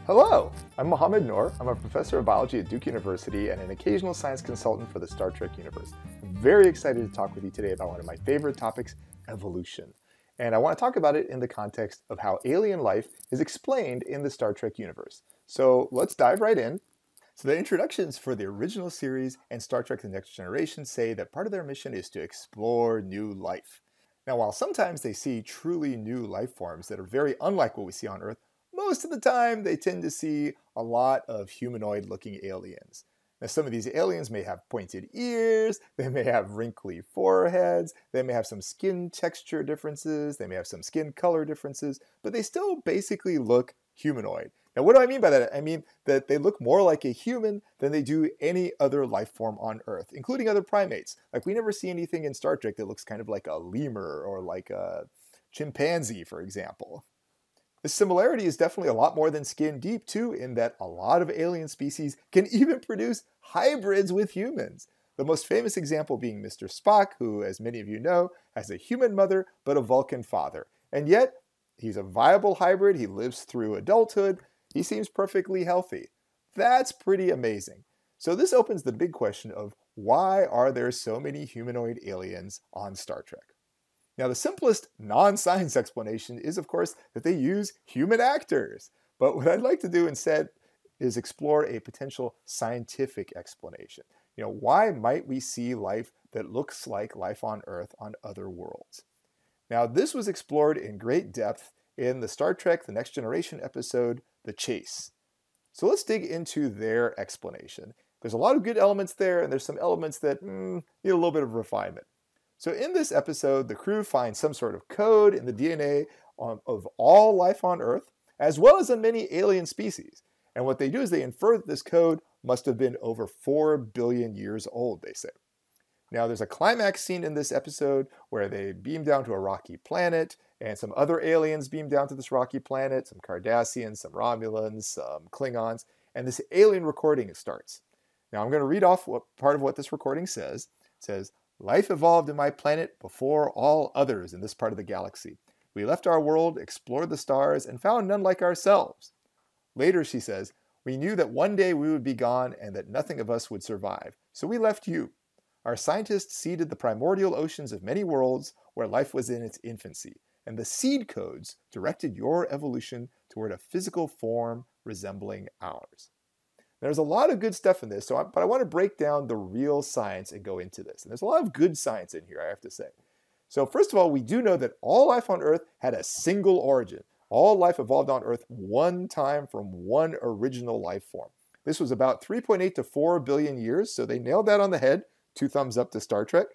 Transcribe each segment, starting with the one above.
Hello, I'm Mohammed Noor. I'm a professor of biology at Duke University and an occasional science consultant for the Star Trek universe. I'm very excited to talk with you today about one of my favorite topics, evolution. And I want to talk about it in the context of how alien life is explained in the Star Trek universe. So let's dive right in. So the introductions for the original series and Star Trek The Next Generation say that part of their mission is to explore new life. Now, while sometimes they see truly new life forms that are very unlike what we see on Earth, most of the time they tend to see a lot of humanoid-looking aliens. Now, some of these aliens may have pointed ears, they may have wrinkly foreheads, they may have some skin texture differences, they may have some skin color differences, but they still basically look humanoid. Now, what do I mean by that? I mean that they look more like a human than they do any other life form on Earth, including other primates. Like, we never see anything in Star Trek that looks kind of like a lemur or like a chimpanzee, for example. This similarity is definitely a lot more than skin deep, too, in that a lot of alien species can even produce hybrids with humans. The most famous example being Mr. Spock, who, as many of you know, has a human mother but a Vulcan father. And yet, he's a viable hybrid, he lives through adulthood, he seems perfectly healthy. That's pretty amazing. So this opens the big question of why are there so many humanoid aliens on Star Trek? Now, the simplest non-science explanation is, of course, that they use human actors. But what I'd like to do instead is explore a potential scientific explanation. Why might we see life that looks like life on Earth on other worlds? Now, this was explored in great depth in the Star Trek The Next Generation episode, The Chase. So let's dig into their explanation. There's a lot of good elements there, and there's some elements that need a little bit of refinement. So in this episode, the crew finds some sort of code in the DNA of all life on Earth, as well as in many alien species. And what they do is they infer that this code must have been over 4 billion years old, they say. Now, there's a climax scene in this episode where they beam down to a rocky planet, and some other aliens beam down to this rocky planet, some Cardassians, some Romulans, some Klingons, and this alien recording starts. Now, I'm going to read off part of what this recording says. It says, "Life evolved in my planet before all others in this part of the galaxy. We left our world, explored the stars, and found none like ourselves. Later," she says, "we knew that one day we would be gone and that nothing of us would survive. So we left you. Our scientists seeded the primordial oceans of many worlds where life was in its infancy, and the seed codes directed your evolution toward a physical form resembling ours." There's a lot of good stuff in this, but I want to break down the real science and go into this. And there's a lot of good science in here, I have to say. So first of all, we do know that all life on Earth had a single origin. All life evolved on Earth one time from one original life form. This was about 3.8 to 4 billion years, so they nailed that on the head. 2 thumbs up to Star Trek.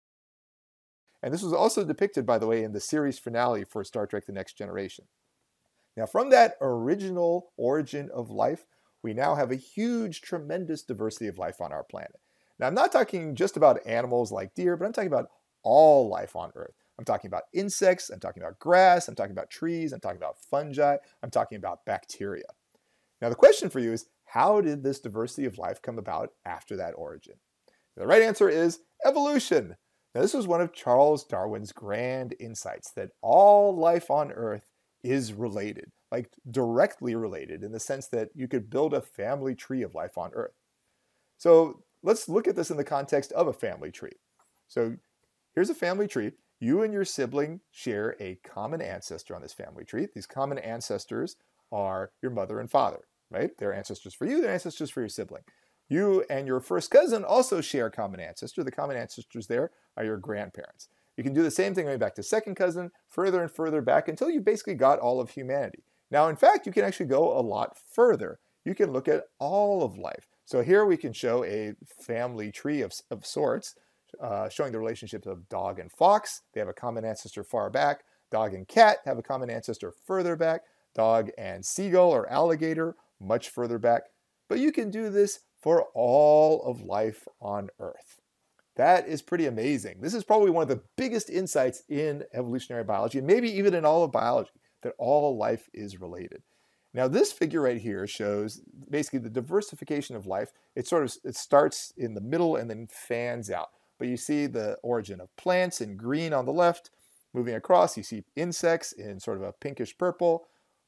And this was also depicted, by the way, in the series finale for Star Trek The Next Generation. Now, from that original origin of life, we now have a huge, tremendous diversity of life on our planet. Now, I'm not talking just about animals like deer, but I'm talking about all life on Earth. I'm talking about insects, I'm talking about grass, I'm talking about trees, I'm talking about fungi, I'm talking about bacteria. Now, the question for you is, how did this diversity of life come about after that origin? The right answer is evolution. Now, this was one of Charles Darwin's grand insights, that all life on Earth is related, like directly related, in the sense that you could build a family tree of life on Earth. So let's look at this in the context of a family tree. So here's a family tree. You and your sibling share a common ancestor on this family tree. These common ancestors are your mother and father, right? They're ancestors for you, they're ancestors for your sibling. You and your first cousin also share a common ancestor. The common ancestors there are your grandparents. You can do the same thing going back to second cousin, further and further back until you basically got all of humanity. Now, in fact, you can actually go a lot further. You can look at all of life. So here we can show a family tree of sorts, showing the relationships of dog and fox. They have a common ancestor far back. Dog and cat have a common ancestor further back. Dog and seagull or alligator, much further back. But you can do this for all of life on Earth. That is pretty amazing. This is probably one of the biggest insights in evolutionary biology, and maybe even in all of biology, that all life is related. Now, this figure right here shows basically the diversification of life. It starts in the middle and then fans out. But you see the origin of plants in green on the left. Moving across, you see insects in sort of a pinkish purple.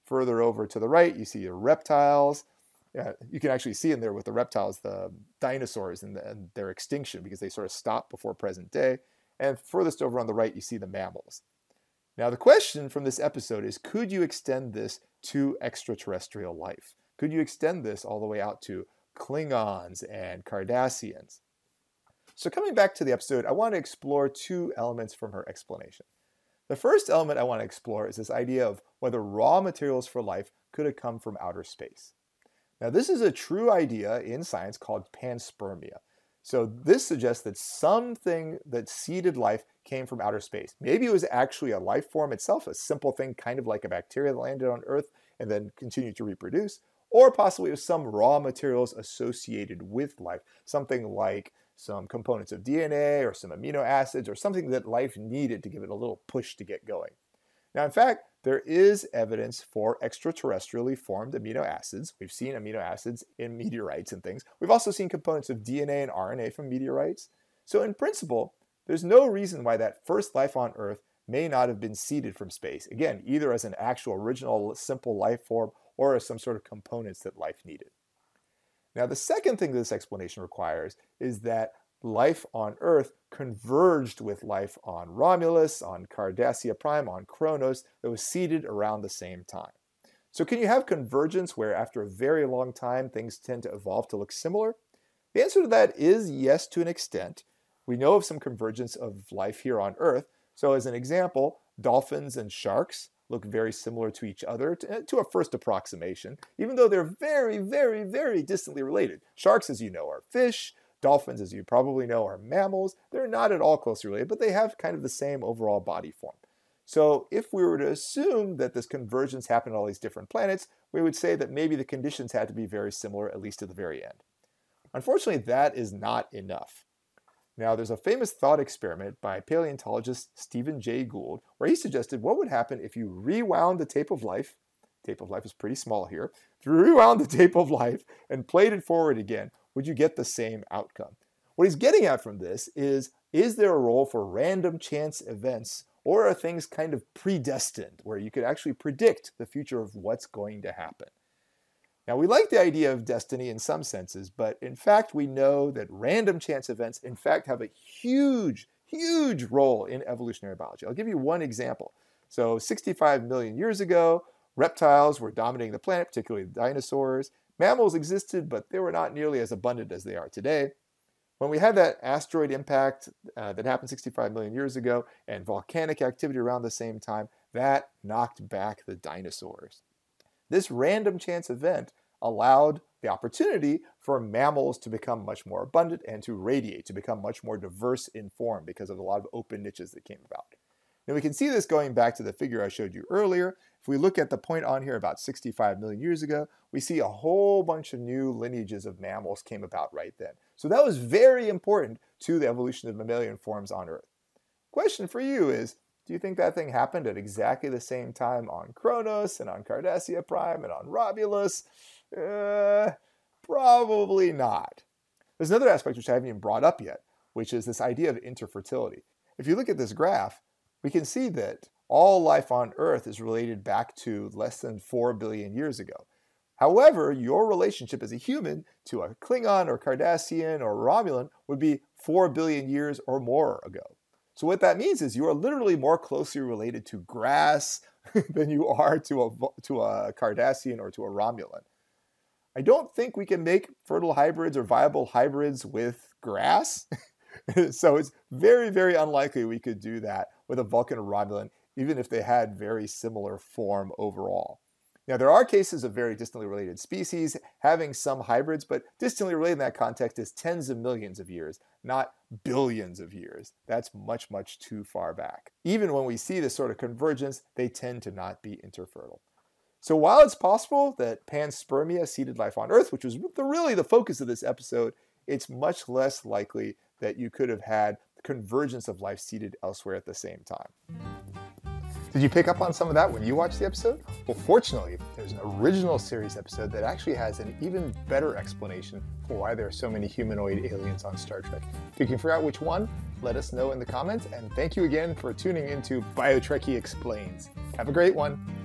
Further over to the right, you see your reptiles. You can actually see in there with the reptiles, the dinosaurs and their extinction, because they sort of stopped before present day. And furthest over on the right, you see the mammals. Now, the question from this episode is, could you extend this to extraterrestrial life? Could you extend this all the way out to Klingons and Cardassians? So coming back to the episode, I want to explore two elements from her explanation. The first element I want to explore is this idea of whether raw materials for life could have come from outer space. Now, this is a true idea in science called panspermia. So this suggests that something that seeded life came from outer space. Maybe it was actually a life form itself, a simple thing kind of like a bacteria that landed on Earth and then continued to reproduce, or possibly it was some raw materials associated with life, something like some components of DNA or some amino acids or something that life needed to give it a little push to get going. Now, in fact, there is evidence for extraterrestrially formed amino acids. We've seen amino acids in meteorites and things. We've also seen components of DNA and RNA from meteorites. So in principle, there's no reason why that first life on Earth may not have been seeded from space. Again, either as an actual original simple life form or as some sort of components that life needed. Now, the second thing this explanation requires is that life on Earth converged with life on Romulus, on Cardassia Prime, on Kronos, that was seeded around the same time. So can you have convergence where after a very long time things tend to evolve to look similar? The answer to that is yes, to an extent. We know of some convergence of life here on Earth. So as an example, dolphins and sharks look very similar to each other to a first approximation, even though they're very, very, very distantly related. Sharks, as you know, are fish. Dolphins, as you probably know, are mammals. They're not at all closely related, but they have kind of the same overall body form. So if we were to assume that this convergence happened on all these different planets, we would say that maybe the conditions had to be very similar, at least to the very end. Unfortunately, that is not enough. Now, there's a famous thought experiment by paleontologist Stephen Jay Gould, where he suggested what would happen if you rewound the tape of life. Tape of life is pretty small here. If you rewound the tape of life and played it forward again, would you get the same outcome? What he's getting at from this is there a role for random chance events, or are things kind of predestined, where you could actually predict the future of what's going to happen? Now, we like the idea of destiny in some senses, but in fact, we know that random chance events, in fact, have a huge, huge role in evolutionary biology. I'll give you one example. So 65 million years ago, reptiles were dominating the planet, particularly the dinosaurs. Mammals existed, but they were not nearly as abundant as they are today. When we had that asteroid impact that happened 65 million years ago and volcanic activity around the same time, that knocked back the dinosaurs. This random chance event allowed the opportunity for mammals to become much more abundant and to radiate, to become much more diverse in form because of a lot of open niches that came about. Now we can see this going back to the figure I showed you earlier. If we look at the point on here about 65 million years ago, we see a whole bunch of new lineages of mammals came about right then. So that was very important to the evolution of mammalian forms on Earth. Question for you is, do you think that thing happened at exactly the same time on Kronos and on Cardassia Prime and on Romulus? Probably not. There's another aspect which I haven't even brought up yet, which is this idea of interfertility. If you look at this graph, we can see that all life on Earth is related back to less than 4 billion years ago. However, your relationship as a human to a Klingon or Cardassian or Romulan would be 4 billion years or more ago. So what that means is you are literally more closely related to grass than you are to a Cardassian or to a Romulan. I don't think we can make fertile hybrids or viable hybrids with grass. So it's very, very unlikely we could do that with a Vulcan or Romulan, even if they had very similar form overall. Now, there are cases of very distantly related species having some hybrids, but distantly related in that context is tens of millions of years, not billions of years. That's much, much too far back. Even when we see this sort of convergence, they tend to not be interfertile. So while it's possible that panspermia seeded life on Earth, which was really the focus of this episode, it's much less likely that you could have had the convergence of life seeded elsewhere at the same time. Did you pick up on some of that when you watched the episode? Well, fortunately, there's an original series episode that actually has an even better explanation for why there are so many humanoid aliens on Star Trek. If you can figure out which one, let us know in the comments, and thank you again for tuning into BioTrekkie Explains. Have a great one.